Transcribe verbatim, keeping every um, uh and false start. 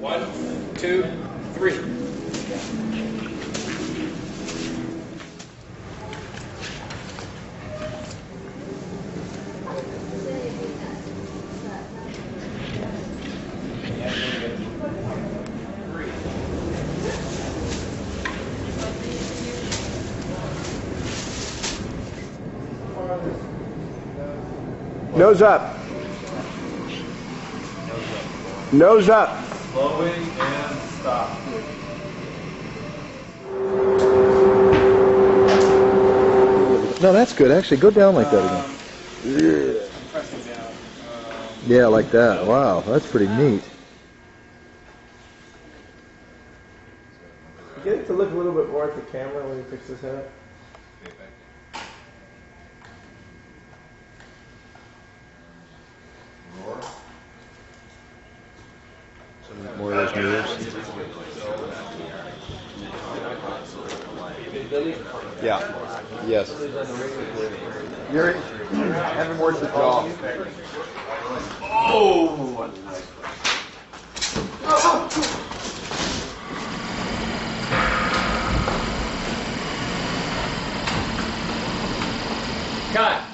One, two, three. Nose up. Nose up. Slowing and stop. No, that's good. Actually, go down like that again. Yeah, like that. Wow, that's pretty neat. Get it to look a little bit more at the camera when he picks his head up. More of those mirrors. Yeah. Yes. You're having more to the jaw. Oh! Cut.